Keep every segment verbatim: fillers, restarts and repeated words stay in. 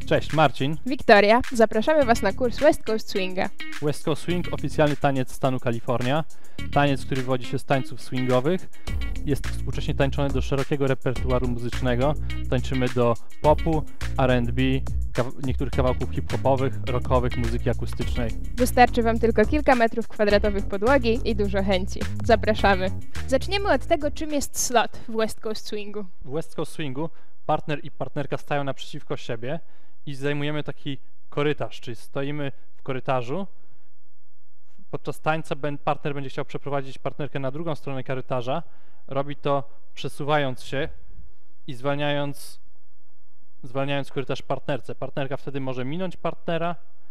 Cześć, Marcin. Wiktoria. Zapraszamy Was na kurs West Coast Swinga. West Coast Swing, oficjalny taniec stanu Kalifornia. Taniec, który wywodzi się z tańców swingowych. Jest współcześnie tańczony do szerokiego repertuaru muzycznego. Tańczymy do popu, R and B, kaw niektórych kawałków hip-hopowych, rockowych, muzyki akustycznej. Wystarczy Wam tylko kilka metrów kwadratowych podłogi i dużo chęci. Zapraszamy. Zaczniemy od tego, czym jest slot w West Coast Swingu. W West Coast Swingu partner i partnerka stają naprzeciwko siebie i zajmujemy taki korytarz, czyli stoimy w korytarzu. Podczas tańca partner będzie chciał przeprowadzić partnerkę na drugą stronę korytarza. Robi to przesuwając się i zwalniając, zwalniając korytarz partnerce. Partnerka wtedy może minąć partnera.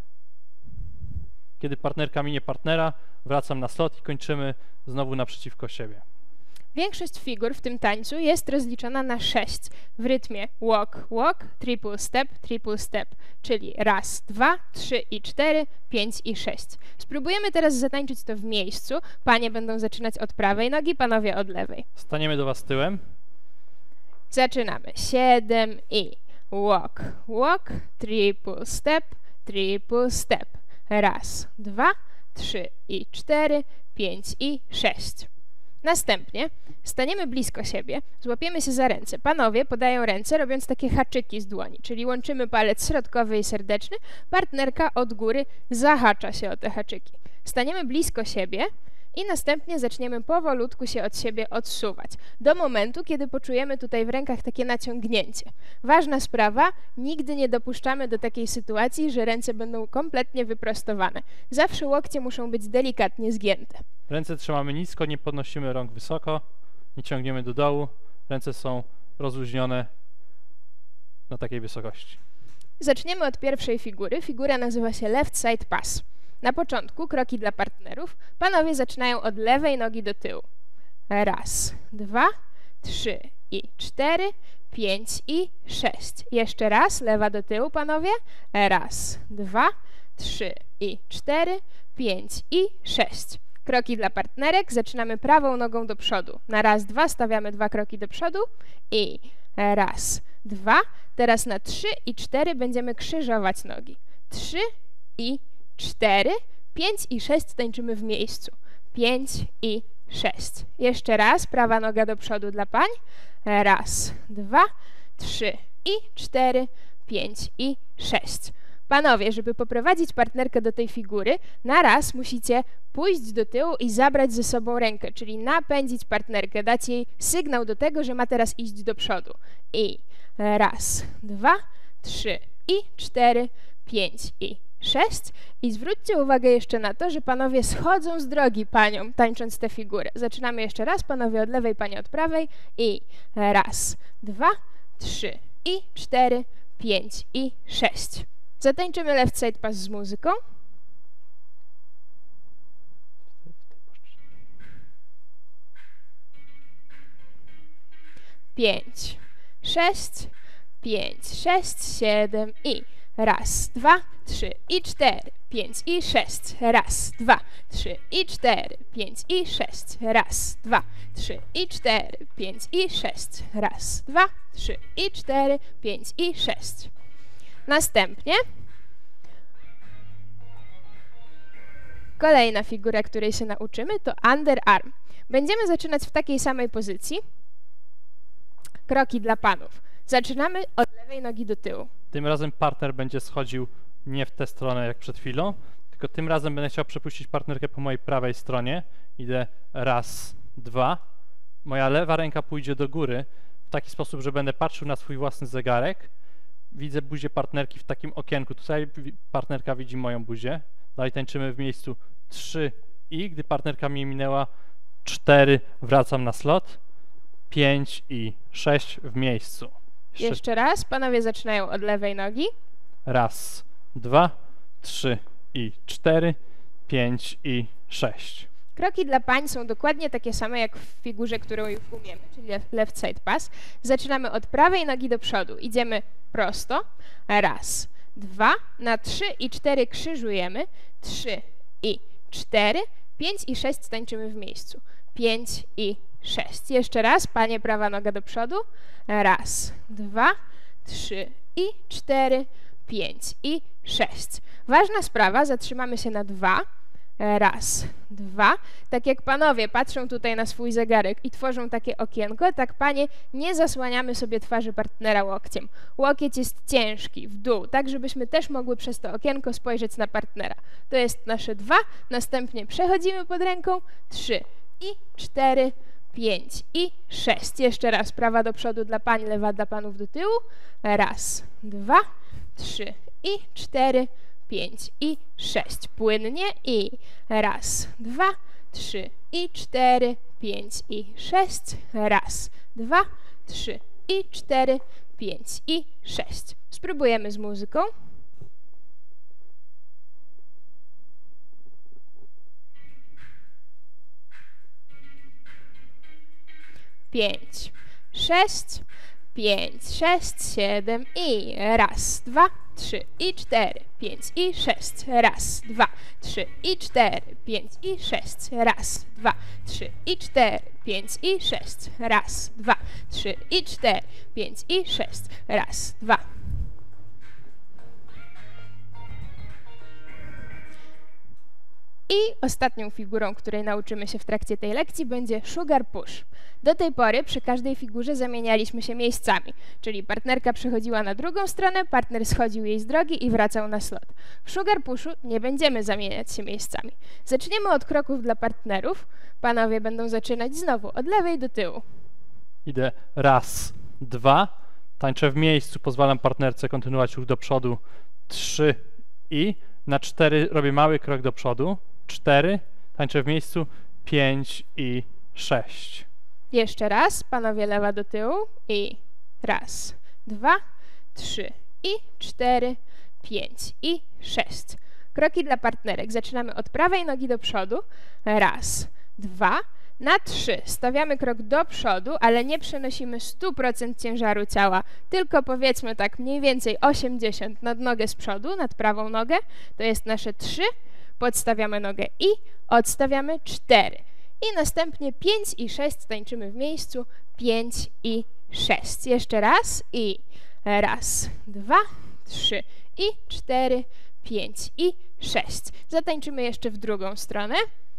Kiedy partnerka minie partnera, wracam na slot i kończymy znowu naprzeciwko siebie. Większość figur w tym tańcu jest rozliczona na sześć w rytmie walk, walk, triple step, triple step, czyli raz, dwa, trzy i cztery, pięć i sześć. Spróbujemy teraz zatańczyć to w miejscu. Panie będą zaczynać od prawej nogi, panowie od lewej. Staniemy do Was tyłem. Zaczynamy. siedem i walk, walk, triple step, triple step. Raz, dwa, trzy i cztery, pięć i sześć. Następnie staniemy blisko siebie, złapiemy się za ręce. Panowie podają ręce, robiąc takie haczyki z dłoni, czyli łączymy palec środkowy i serdeczny. Partnerka od góry zahacza się o te haczyki. Staniemy blisko siebie i następnie zaczniemy powolutku się od siebie odsuwać, do momentu, kiedy poczujemy tutaj w rękach takie naciągnięcie. Ważna sprawa, nigdy nie dopuszczamy do takiej sytuacji, że ręce będą kompletnie wyprostowane. Zawsze łokcie muszą być delikatnie zgięte. Ręce trzymamy nisko, nie podnosimy rąk wysoko, nie ciągniemy do dołu. Ręce są rozluźnione na takiej wysokości. Zaczniemy od pierwszej figury. Figura nazywa się left side pass. Na początku kroki dla partnerów. Panowie zaczynają od lewej nogi do tyłu. Raz, dwa, trzy i cztery, pięć i sześć. Jeszcze raz, lewa do tyłu, panowie. Raz, dwa, trzy i cztery, pięć i sześć. Kroki dla partnerek. Zaczynamy prawą nogą do przodu. Na raz, dwa stawiamy dwa kroki do przodu i raz, dwa. Teraz na trzy i cztery będziemy krzyżować nogi. Trzy i cztery, pięć i sześć tańczymy w miejscu. pięć i sześć. Jeszcze raz, prawa noga do przodu dla pań. Raz, dwa, trzy i cztery, pięć i sześć. Panowie, żeby poprowadzić partnerkę do tej figury, na raz musicie pójść do tyłu i zabrać ze sobą rękę, czyli napędzić partnerkę, dać jej sygnał do tego, że ma teraz iść do przodu. I raz, dwa, trzy i cztery, pięć i sześć. I zwróćcie uwagę jeszcze na to, że panowie schodzą z drogi paniom, tańcząc tę figurę. Zaczynamy jeszcze raz, panowie od lewej, panie od prawej. I raz, dwa, trzy i cztery, pięć i sześć. Zatańczymy left side pass z muzyką. Pięć, sześć, pięć, sześć, siedem i raz, dwa, trzy i cztery, pięć i sześć. Raz, dwa, trzy i cztery, pięć i sześć. Raz, dwa, trzy i cztery, pięć i sześć. Raz, dwa, trzy i cztery, pięć i sześć. Następnie kolejna figura, której się nauczymy, to underarm. Będziemy zaczynać w takiej samej pozycji. Kroki dla panów. Zaczynamy od lewej nogi do tyłu. Tym razem partner będzie schodził nie w tę stronę jak przed chwilą, tylko tym razem będę chciał przepuścić partnerkę po mojej prawej stronie. Idę raz, dwa. Moja lewa ręka pójdzie do góry w taki sposób, że będę patrzył na swój własny zegarek. Widzę buzię partnerki w takim okienku. Tutaj partnerka widzi moją buzię. Dalej tańczymy w miejscu trzy i gdy partnerka mnie minęła, cztery, wracam na slot, pięć i sześć w miejscu. Jeszcze... Jeszcze raz, panowie zaczynają od lewej nogi. Raz, dwa, trzy i cztery, pięć i sześć. Kroki dla pań są dokładnie takie same jak w figurze, którą już umiemy, czyli left side pass. Zaczynamy od prawej nogi do przodu. Idziemy prosto. Raz, dwa, na trzy i cztery krzyżujemy. Trzy i cztery, pięć i sześć tańczymy w miejscu. Pięć i sześć. Jeszcze raz, panie, prawa noga do przodu. Raz, dwa, trzy i cztery, pięć i sześć. Ważna sprawa, zatrzymamy się na dwa. Raz, dwa. Tak jak panowie patrzą tutaj na swój zegarek i tworzą takie okienko, tak panie nie zasłaniamy sobie twarzy partnera łokciem. Łokieć jest ciężki, w dół, tak żebyśmy też mogły przez to okienko spojrzeć na partnera. To jest nasze dwa, następnie przechodzimy pod ręką, trzy i cztery, pięć i sześć. Jeszcze raz, prawa do przodu dla pań, lewa dla panów do tyłu. Raz, dwa, trzy i cztery, pięć i sześć. Płynnie i raz, dwa, trzy i cztery, pięć i sześć. Raz, dwa, trzy i cztery, pięć i sześć. Spróbujemy z muzyką. Pięć, sześć, pięć, sześć, siedem i raz, dwa, trzy i cztery, pięć i sześć, raz, dwa, trzy i cztery, pięć i sześć, raz, dwa, trzy i cztery, pięć i sześć, raz, dwa, trzy i cztery, pięć i sześć, raz, dwa. I ostatnią figurą, której nauczymy się w trakcie tej lekcji, będzie sugar push. Do tej pory przy każdej figurze zamienialiśmy się miejscami, czyli partnerka przechodziła na drugą stronę, partner schodził jej z drogi i wracał na slot. W sugar pushu nie będziemy zamieniać się miejscami. Zaczniemy od kroków dla partnerów. Panowie będą zaczynać znowu od lewej do tyłu. Idę raz, dwa, tańczę w miejscu, pozwalam partnerce kontynuować ruch do przodu, trzy i na cztery robię mały krok do przodu, cztery, tańczę w miejscu, pięć i sześć. Jeszcze raz, panowie lewa do tyłu i raz, dwa, trzy i cztery, pięć i sześć. Kroki dla partnerek. Zaczynamy od prawej nogi do przodu. Raz, dwa, na trzy stawiamy krok do przodu, ale nie przenosimy sto procent ciężaru ciała, tylko powiedzmy tak mniej więcej osiemdziesiąt nad nogę z przodu, nad prawą nogę. To jest nasze trzy. Podstawiamy nogę i odstawiamy cztery. I następnie pięć i sześć tańczymy w miejscu, pięć i sześć. Jeszcze raz i raz, dwa, trzy i cztery, pięć i sześć. Zatańczymy jeszcze w drugą stronę.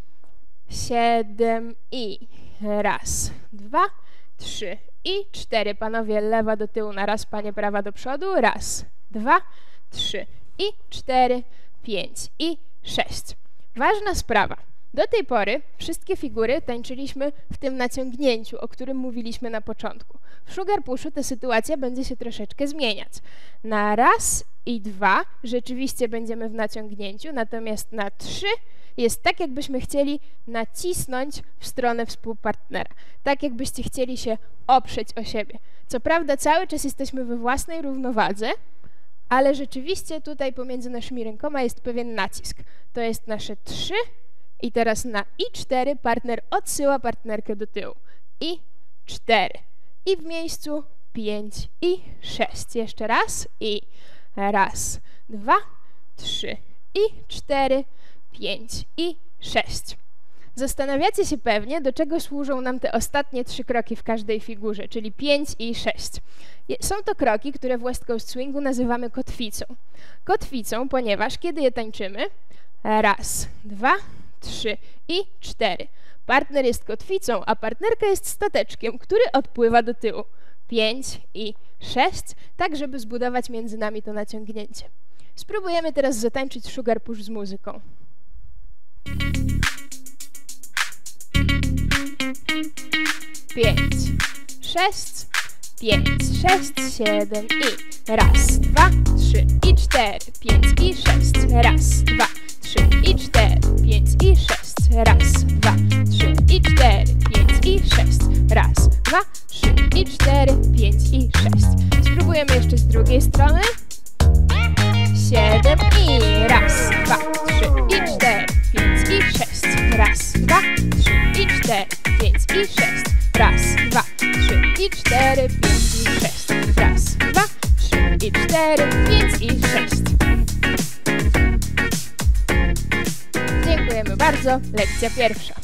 siedem i raz, dwa, trzy i cztery. Panowie lewa do tyłu na raz, panie prawa do przodu. Raz, dwa, trzy i cztery, pięć i sześć. Ważna sprawa. Do tej pory wszystkie figury tańczyliśmy w tym naciągnięciu, o którym mówiliśmy na początku. W sugar pushu ta sytuacja będzie się troszeczkę zmieniać. Na raz i dwa rzeczywiście będziemy w naciągnięciu, natomiast na trzy jest tak, jakbyśmy chcieli nacisnąć w stronę współpartnera. Tak, jakbyście chcieli się oprzeć o siebie. Co prawda cały czas jesteśmy we własnej równowadze, ale rzeczywiście tutaj pomiędzy naszymi rękoma jest pewien nacisk. To jest nasze trzy i teraz na i cztery partner odsyła partnerkę do tyłu. I cztery. I w miejscu pięć i sześć. Jeszcze raz i raz, dwa, trzy i cztery, pięć i sześć. Zastanawiacie się pewnie, do czego służą nam te ostatnie trzy kroki w każdej figurze, czyli pięć i sześć. Są to kroki, które w West Coast Swingu nazywamy kotwicą. Kotwicą, ponieważ kiedy je tańczymy, raz, dwa, trzy i cztery. Partner jest kotwicą, a partnerka jest stateczkiem, który odpływa do tyłu. pięć i sześć, tak żeby zbudować między nami to naciągnięcie. Spróbujemy teraz zatańczyć sugar push z muzyką. Pięć, sześć, pięć, sześć, siedem i raz, dwa, trzy i cztery, pięć i sześć, raz, dwa, trzy i cztery, pięć i sześć, raz, dwa, trzy i cztery, pięć i sześć, raz, dwa, trzy i cztery, pięć i sześć. Spróbujemy jeszcze z drugiej strony. Siedem i raz, dwa, trzy i cztery, pięć i sześć, raz, dwa, trzy i cztery, pięć i sześć, raz, dwa, trzy i cztery, pięć i sześć, raz, dwa, trzy i cztery, pięć i sześć. Dziękujemy bardzo. Lekcja pierwsza.